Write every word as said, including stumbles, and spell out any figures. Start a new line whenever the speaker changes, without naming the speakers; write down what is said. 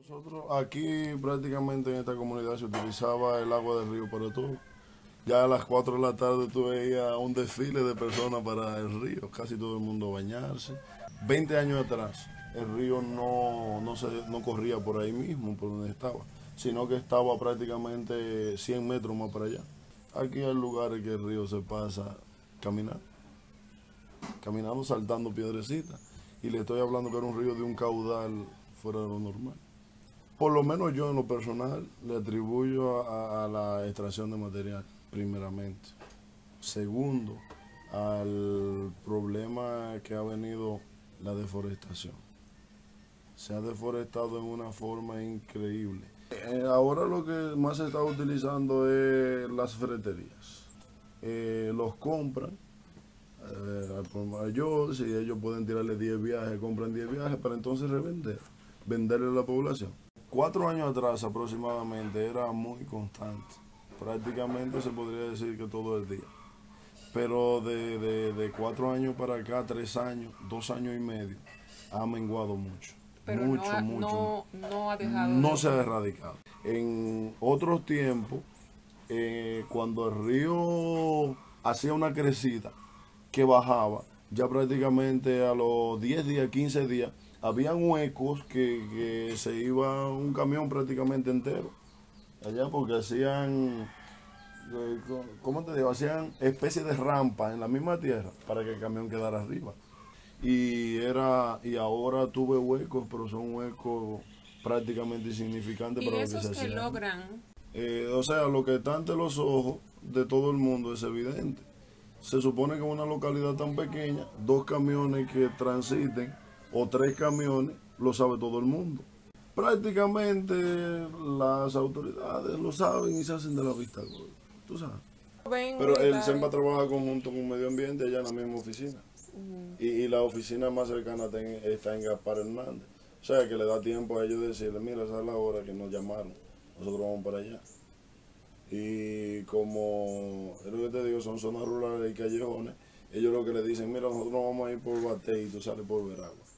Nosotros aquí prácticamente en esta comunidad se utilizaba el agua del río para todo. Ya a las cuatro de la tarde tú veías un desfile de personas para el río, casi todo el mundo bañarse. Veinte años atrás el río no, no, se, no corría por ahí mismo, por donde estaba, sino que estaba prácticamente cien metros más para allá. Aquí hay lugares que el río se pasa caminando, caminando, saltando piedrecitas. Y le estoy hablando que era un río de un caudal fuera de lo normal. Por lo menos yo en lo personal le atribuyo a, a la extracción de material, primeramente. Segundo, al problema que ha venido la deforestación. Se ha deforestado en una forma increíble. Eh, ahora lo que más se está utilizando es las ferreterías. Eh, los compran eh, al por mayor, si ellos pueden tirarle diez viajes, compran diez viajes para entonces revender, venderle a la población. Cuatro años atrás aproximadamente era muy constante, prácticamente se podría decir que todo el día. Pero de, de, de cuatro años para acá, tres años, dos años y medio, ha menguado mucho.
Pero no
Mucho,
ha,
mucho.
no, no ha dejado de
No se ha
ocurrir.
erradicado. En otros tiempos, eh, cuando el río hacía una crecida que bajaba, ya prácticamente a los diez días, quince días, habían huecos que, que se iba un camión prácticamente entero allá porque hacían, eh, ¿cómo te digo? Hacían especie de rampa en la misma tierra para que el camión quedara arriba. Y era y ahora tuve huecos, pero son huecos prácticamente insignificantes
Y
para lo que
esos
se
que
hacía antes.
logran,
Eh, o sea, lo que está ante los ojos de todo el mundo es evidente. Se supone que en una localidad tan pequeña, dos camiones que transiten o tres camiones, lo sabe todo el mundo. Prácticamente las autoridades lo saben y se hacen de la vista gorda. Tú sabes.
ven
Pero el
militares.
SEMBA trabaja conjunto con Medio Ambiente allá en la misma oficina.
Mm.
Y, y la oficina más cercana está en, está en Gaspar Hernández. O sea que le da tiempo a ellos decirle, mira, esa es la hora que nos llamaron. Nosotros vamos para allá. Y como es lo que te digo, son zonas rurales y callejones, ellos lo que le dicen, mira, nosotros vamos a ir por Bate y tú sales por Veragua.